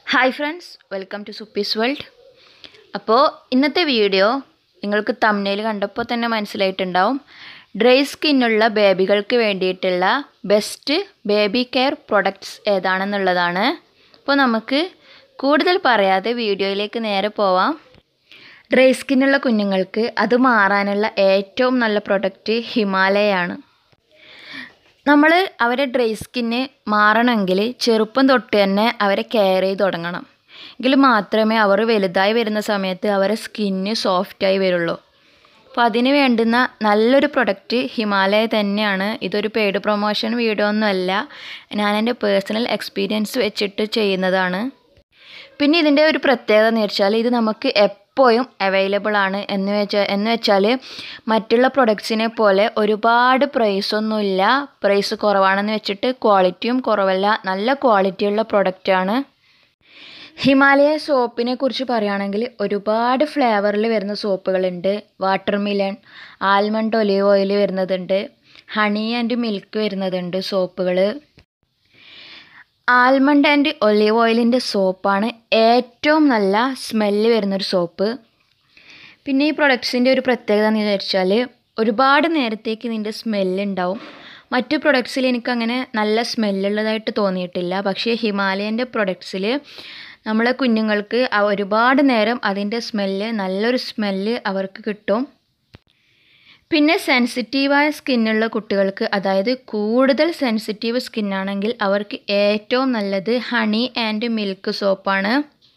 Hi friends, welcome to സുപ്പീസ് world. അപ്പോൾ ഇന്നത്തെ വീഡിയോ നിങ്ങൾക്ക് തംബ്നെയിൽ കണ്ടപ്പോൾ തന്നെ മനസ്സിലായിട്ടുണ്ടാവും. ഡ്രൈ സ്കിന്നുള്ള ബേബികൾക്ക് വേണ്ടിയിട്ടുള്ള ബെസ്റ്റ് ബേബി കെയർ പ്രൊഡക്ട്സ് ഏതാണെന്നുള്ളതാണ്. അപ്പോൾ നമുക്ക് കൂടുതൽ പറയാതെ വീഡിയോയിലേക്ക് നേരെ പോവാം. ഡ്രൈ സ്കിന്നുള്ള കുഞ്ഞുങ്ങൾക്ക് അത് മാറാനുള്ള ഏറ്റവും നല്ല പ്രൊഡക്റ്റ് ഹിമാലയയാണ്. നമ്മൾ അവരെ ഡ്രൈ സ്കിന്ന് മാറണമെങ്കിൽ ചെറുപ്പം തൊട്ട് തന്നെ അവരെ കെയർ ചെയ്ത് തുടങ്ങണം. എങ്കിൽ മാത്രമേ അവർ വലുതായി വരുന്ന സമയത്ത് അവരെ സ്കിന്ന് സോഫ്റ്റായി വരുള്ളൂ. അപ്പോൾ അതിന് വേണ്ടുന്ന നല്ലൊരു പ്രൊഡക്റ്റ് ഹിമാലയ തന്നെയാണ്. ഇതൊരു പെയ്ഡ് പ്രൊമോഷൻ വീഡിയോ ഒന്നുമല്ല, ഞാൻ എൻ്റെ പേഴ്സണൽ എക്സ്പീരിയൻസ് വെച്ചിട്ട് ചെയ്യുന്നതാണ്. പിന്നെ ഇതിൻ്റെ ഒരു പ്രത്യേകത എന്ന് വെച്ചാൽ ഇത് നമുക്ക് എപ്പോഴും അവൈലബിൾ ആണ്. എന്ന് വെച്ചാൽ മറ്റുള്ള പ്രൊഡക്ട്സിനെ പോലെ ഒരുപാട് പ്രൈസൊന്നുമില്ല. പ്രൈസ് കുറവാണെന്ന് വെച്ചിട്ട് ക്വാളിറ്റിയും കുറവല്ല, നല്ല ക്വാളിറ്റിയുള്ള പ്രൊഡക്റ്റാണ്. ഹിമാലയ സോപ്പിനെ കുറിച്ച് പറയുകയാണെങ്കിൽ ഒരുപാട് ഫ്ലേവറിൽ വരുന്ന സോപ്പുകളുണ്ട്. വാട്ടർമിലൺ, ആൽമണ്ട് ഒലീവ് ഓയിൽ വരുന്നതുണ്ട്, ഹണി ആൻഡ് മിൽക്ക് വരുന്നതുണ്ട് സോപ്പുകൾ. ആൽമണ്ട് ആൻഡ് ഒലീവ് ഓയിലിൻ്റെ സോപ്പാണ് ഏറ്റവും നല്ല സ്മെല്ല് വരുന്നൊരു സോപ്പ്. പിന്നെ ഈ പ്രൊഡക്ട്സിൻ്റെ ഒരു പ്രത്യേകത എന്ന് വെച്ചാൽ ഒരുപാട് നേരത്തേക്ക് ഇതിൻ്റെ സ്മെല്ലുണ്ടാവും. മറ്റു പ്രൊഡക്ട്സിൽ എനിക്കങ്ങനെ നല്ല സ്മെല്ലുള്ളതായിട്ട് തോന്നിയിട്ടില്ല. പക്ഷേ ഹിമാലയൻ്റെ പ്രൊഡക്ട്സിൽ നമ്മളെ കുഞ്ഞുങ്ങൾക്ക് ഒരുപാട് നേരം അതിൻ്റെ നല്ലൊരു സ്മെല്ല് അവർക്ക് കിട്ടും. പിന്നെ സെൻസിറ്റീവായ സ്കിന്നുള്ള കുട്ടികൾക്ക്, അതായത് കൂടുതൽ സെൻസിറ്റീവ് സ്കിന്നാണെങ്കിൽ അവർക്ക് ഏറ്റവും നല്ലത് ഹണി ആൻഡ് മിൽക്ക് സോപ്പാണ്.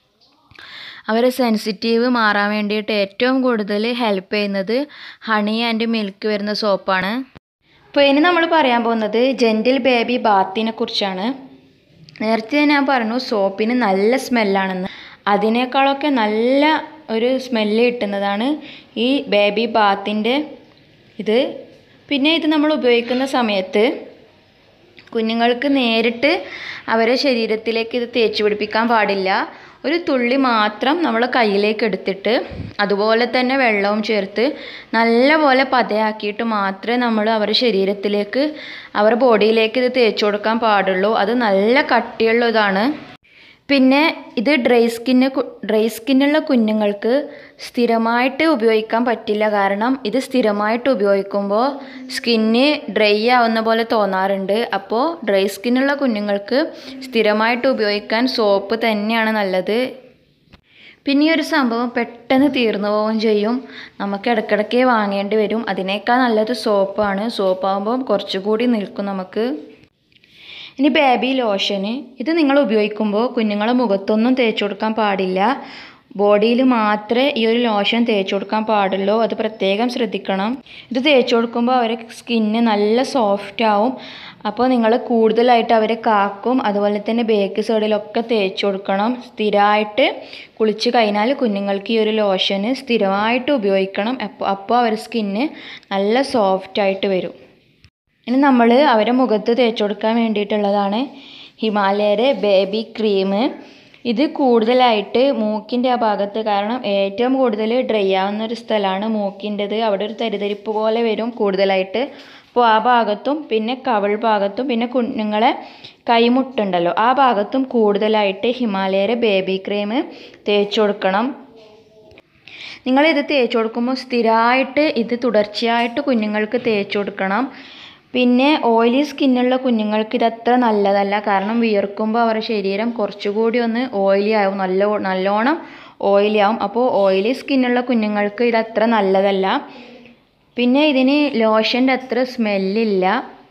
അവരെ സെൻസിറ്റീവ് മാറാൻ വേണ്ടിയിട്ട് ഏറ്റവും കൂടുതൽ ഹെൽപ്പ് ചെയ്യുന്നത് ഹണി ആൻഡ് മിൽക്ക് വരുന്ന സോപ്പാണ്. അപ്പോൾ ഇനി നമ്മൾ പറയാൻ പോകുന്നത് ജെൻറ്റിൽ ബേബി ബാത്തിനെ കുറിച്ചാണ്. നേരത്തെ ഞാൻ പറഞ്ഞു സോപ്പിന് നല്ല സ്മെല്ലാണെന്ന്. അതിനേക്കാളൊക്കെ നല്ല ഒരു സ്മെല്ല് കിട്ടുന്നതാണ് ഈ ബേബി ബാത്തിൻ്റെ ഇത്. പിന്നെ ഇത് നമ്മൾ ഉപയോഗിക്കുന്ന സമയത്ത് കുഞ്ഞുങ്ങൾക്ക് നേരിട്ട് അവരെ ശരീരത്തിലേക്ക് ഇത് തേച്ച് പിടിപ്പിക്കാൻ പാടില്ല. ഒരു തുള്ളി മാത്രം നമ്മൾ കയ്യിലേക്ക് എടുത്തിട്ട് അതുപോലെ തന്നെ വെള്ളവും ചേർത്ത് നല്ലപോലെ പതയാക്കിയിട്ട് മാത്രമേ നമ്മൾ അവരുടെ ശരീരത്തിലേക്ക്, അവരുടെ ബോഡിയിലേക്ക് ഇത് തേച്ച് കൊടുക്കാൻ പാടുള്ളൂ. അത് നല്ല കട്ടിയുള്ള ഇതാണ്. പിന്നെ ഇത് ഡ്രൈ സ്കിന്നുള്ള കുഞ്ഞുങ്ങൾക്ക് സ്ഥിരമായിട്ട് ഉപയോഗിക്കാൻ പറ്റില്ല. കാരണം ഇത് സ്ഥിരമായിട്ട് ഉപയോഗിക്കുമ്പോൾ സ്കിന്ന് ഡ്രൈ ആവുന്ന പോലെ തോന്നാറുണ്ട്. അപ്പോൾ ഡ്രൈ സ്കിന്നുള്ള കുഞ്ഞുങ്ങൾക്ക് സ്ഥിരമായിട്ട് ഉപയോഗിക്കാൻ സോപ്പ് തന്നെയാണ് നല്ലത്. പിന്നെ ഈ ഒരു സംഭവം പെട്ടെന്ന് തീർന്നു പോവുകയും ചെയ്യും. നമുക്ക് ഇടയ്ക്കിടയ്ക്ക് വാങ്ങേണ്ടി വരും. അതിനേക്കാൾ നല്ലത് സോപ്പാണ്. സോപ്പാകുമ്പോൾ കുറച്ചുകൂടി നിൽക്കും നമുക്ക്. ഇനി ബേബി ലോഷന്, ഇത് നിങ്ങൾ ഉപയോഗിക്കുമ്പോൾ കുഞ്ഞുങ്ങളെ മുഖത്തൊന്നും തേച്ച് കൊടുക്കാൻ പാടില്ല. ബോഡിയിൽ മാത്രമേ ഈ ഒരു ലോഷൻ തേച്ച് കൊടുക്കാൻ പാടുള്ളൂ. അത് പ്രത്യേകം ശ്രദ്ധിക്കണം. ഇത് തേച്ച് കൊടുക്കുമ്പോൾ അവരെ സ്കിന്ന് നല്ല സോഫ്റ്റ് ആവും. അപ്പോൾ നിങ്ങൾ കൂടുതലായിട്ട് അവരെ കാക്കും. അതുപോലെ തന്നെ ബേക്ക് സൈഡിലൊക്കെ തേച്ച് കൊടുക്കണം. സ്ഥിരമായിട്ട് കുളിച്ച് കഴിഞ്ഞാൽ കുഞ്ഞുങ്ങൾക്ക് ഈ ഒരു ലോഷന് സ്ഥിരമായിട്ട് ഉപയോഗിക്കണം. അപ്പോൾ അവരുടെ സ്കിന്ന് നല്ല സോഫ്റ്റായിട്ട് വരും. ഇനി നമ്മൾ അവരെ മുഖത്ത് തേച്ച് കൊടുക്കാൻ വേണ്ടിയിട്ടുള്ളതാണ് ഹിമാലയയുടെ ബേബി ക്രീം. ഇത് കൂടുതലായിട്ട് മൂക്കിൻ്റെ ആ ഭാഗത്ത്, കാരണം ഏറ്റവും കൂടുതൽ ഡ്രൈ ആവുന്നൊരു സ്ഥലമാണ് മൂക്കിൻ്റെത്. അവിടെ ഒരു തരിതരിപ്പ് പോലെ വരും കൂടുതലായിട്ട്. അപ്പോൾ ആ ഭാഗത്തും പിന്നെ കവിൾ ഭാഗത്തും പിന്നെ കുഞ്ഞുങ്ങളെ കൈമുട്ടുണ്ടല്ലോ ആ ഭാഗത്തും കൂടുതലായിട്ട് ഹിമാലയയുടെ ബേബി ക്രീം തേച്ച് കൊടുക്കണം. നിങ്ങളിത് തേച്ച് കൊടുക്കുമ്പോൾ സ്ഥിരമായിട്ട് ഇത് തുടർച്ചയായിട്ട് കുഞ്ഞുങ്ങൾക്ക് തേച്ച് കൊടുക്കണം. പിന്നെ ഓയിലി സ്കിന്നുള്ള കുഞ്ഞുങ്ങൾക്ക് ഇതത്ര നല്ലതല്ല. കാരണം വിയർക്കുമ്പോൾ അവരുടെ ശരീരം കുറച്ചുകൂടി ഒന്ന് ഓയിലി ആവും, നല്ലോണം ഓയിലി ആവും. അപ്പോൾ ഓയിലി സ്കിന്നുള്ള കുഞ്ഞുങ്ങൾക്ക് ഇതത്ര നല്ലതല്ല. പിന്നെ ഇതിന് ലോഷൻ്റെ അത്ര സ്മെല്ലില്ല.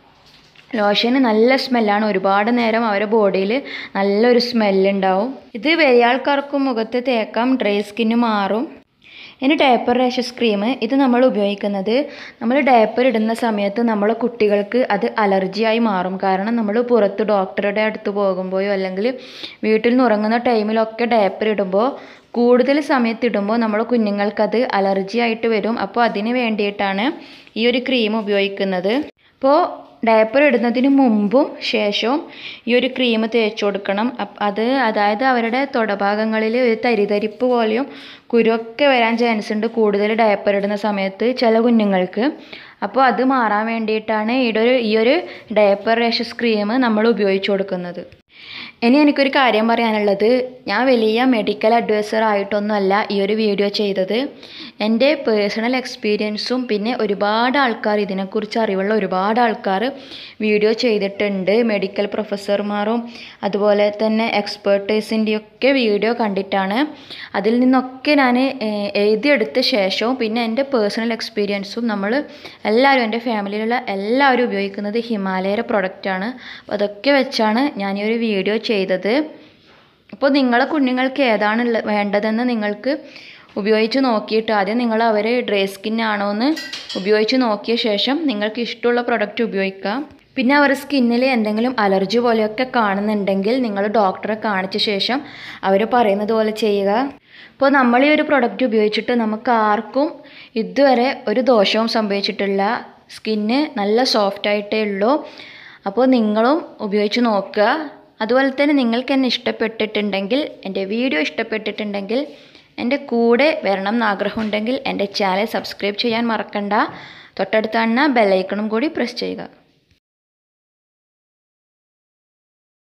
ലോഷന് നല്ല സ്മെല്ലാണ്. ഒരുപാട് നേരം അവരുടെ ബോഡിയിൽ നല്ലൊരു സ്മെല്ലുണ്ടാവും. ഇത് വലിയ ആൾക്കാർക്കും മുഖത്ത് തേക്കാം, ഡ്രൈ സ്കിന്ന് മാറും. ഇനി ഡയപ്പർ റാഷസ് ക്രീം, ഇത് നമ്മൾ ഉപയോഗിക്കുന്നത് നമ്മൾ ഡയപ്പർ ഇടുന്ന സമയത്ത് നമ്മളെ കുട്ടികൾക്ക് അത് അലർജിയായി മാറും. കാരണം നമ്മൾ പുറത്ത് ഡോക്ടറുടെ അടുത്ത് പോകുമ്പോഴോ അല്ലെങ്കിൽ വീട്ടിൽ നിന്ന് ഉറങ്ങുന്ന ടൈമിലൊക്കെ ഡയപ്പർ ഇടുമ്പോൾ കൂടുതൽ സമയത്ത് ഇടുമ്പോൾ നമ്മളെ കുഞ്ഞുങ്ങൾക്കത് അലർജി ആയിട്ട് വരും. അപ്പോൾ അതിന് വേണ്ടിയിട്ടാണ് ഈ ഒരു ക്രീം ഉപയോഗിക്കുന്നത്. അപ്പോൾ ഡയപ്പർ ഇടുന്നതിന് മുമ്പും ശേഷവും ഈ ഒരു ക്രീം തേച്ച് കൊടുക്കണം. അതായത് അവരുടെ തൊടഭാഗങ്ങളിൽ ഒരു തരിതരിപ്പ് പോലെയും കുരുവൊക്കെ വരാൻ ചാൻസ് ഉണ്ട് കൂടുതൽ ഡയപ്പർ ഇടുന്ന സമയത്ത് ചില കുഞ്ഞുങ്ങൾക്ക്. അപ്പോൾ അത് മാറാൻ വേണ്ടിയിട്ടാണ് ഈ ഒരു ഡയപ്പർ റാഷസ് ക്രീം നമ്മൾ ഉപയോഗിച്ച് കൊടുക്കുന്നത്. ഇനി എനിക്കൊരു കാര്യം പറയാനുള്ളത്, ഞാൻ വലിയ മെഡിക്കൽ അഡ്വൈസർ ആയിട്ടൊന്നുമല്ല ഈ ഒരു വീഡിയോ ചെയ്തത്. എൻ്റെ പേഴ്സണൽ എക്സ്പീരിയൻസും പിന്നെ ഒരുപാട് ആൾക്കാർ ഇതിനെക്കുറിച്ച് അറിവുള്ള ഒരുപാട് ആൾക്കാർ വീഡിയോ ചെയ്തിട്ടുണ്ട്. മെഡിക്കൽ പ്രൊഫസർമാരും അതുപോലെ തന്നെ എക്സ്പേർട്ടേഴ്സിൻ്റെയൊക്കെ വീഡിയോ കണ്ടിട്ടാണ്. അതിൽ നിന്നൊക്കെ ഞാൻ എഴുതിയെടുത്ത ശേഷവും പിന്നെ എൻ്റെ പേഴ്സണൽ എക്സ്പീരിയൻസും നമ്മൾ എല്ലാവരും എൻ്റെ ഫാമിലിയിലുള്ള എല്ലാവരും ഉപയോഗിക്കുന്നത് ഹിമാലയയുടെ പ്രൊഡക്റ്റാണ്. അപ്പോൾ അതൊക്കെ വെച്ചാണ് ഞാൻ ഈ ഒരു വീഡിയോ ചെയ്തത്. അപ്പോൾ നിങ്ങളെ കുഞ്ഞുങ്ങൾക്ക് ഏതാണ് വേണ്ടതെന്ന് നിങ്ങൾക്ക് ഉപയോഗിച്ച് നോക്കിയിട്ട് ആദ്യം നിങ്ങൾ അവർ ഡ്രൈ സ്കിൻ ആണോ എന്ന് ഉപയോഗിച്ച് നോക്കിയ ശേഷം നിങ്ങൾക്ക് ഇഷ്ടമുള്ള പ്രൊഡക്റ്റ് ഉപയോഗിക്കാം. പിന്നെ അവർ സ്കിന്നിൽ എന്തെങ്കിലും അലർജി പോലെയൊക്കെ കാണുന്നുണ്ടെങ്കിൽ നിങ്ങൾ ഡോക്ടറെ കാണിച്ച ശേഷം അവർ പറയുന്നത് പോലെ ചെയ്യുക. അപ്പോൾ നമ്മൾ ഈ ഒരു പ്രൊഡക്റ്റ് ഉപയോഗിച്ചിട്ട് നമുക്ക് ആർക്കും ഇതുവരെ ഒരു ദോഷവും സംഭവിച്ചിട്ടില്ല. സ്കിന്ന് നല്ല സോഫ്റ്റായിട്ടേ ഉള്ളൂ. അപ്പോൾ നിങ്ങളും ഉപയോഗിച്ച് നോക്കുക. അതുപോലെ തന്നെ നിങ്ങൾക്ക് എന്നെ ഇഷ്ടപ്പെട്ടിട്ടുണ്ടെങ്കിൽ, എൻ്റെ വീഡിയോ ഇഷ്ടപ്പെട്ടിട്ടുണ്ടെങ്കിൽ എൻ്റെ കൂടെ വരണം എന്ന് ആഗ്രഹമുണ്ടെങ്കിൽ എൻ്റെ ചാനൽ സബ്സ്ക്രൈബ് ചെയ്യാൻ മറക്കണ്ട. തൊട്ടടുത്ത് കാണുന്ന ബെല്ലൈക്കണും കൂടി പ്രസ് ചെയ്യുക.